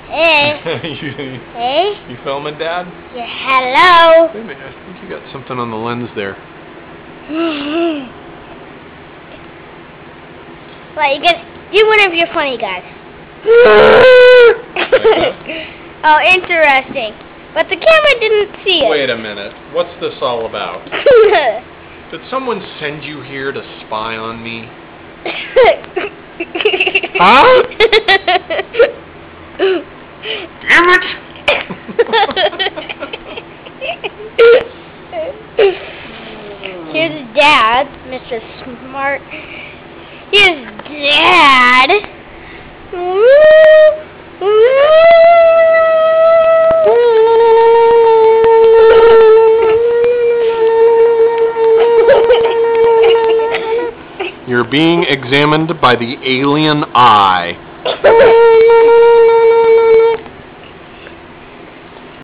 Hey. Hey. You filming, Dad? Yeah, hello. Wait a minute, I think you got something on the lens there. Well, you one of your funny guys. Oh, interesting. But the camera didn't see it. Wait a minute. What's this all about? Did someone send you here to spy on me? Huh? Damn it! Here's Dad, Mr. Smart. Here's Dad. You're being examined by the alien eye.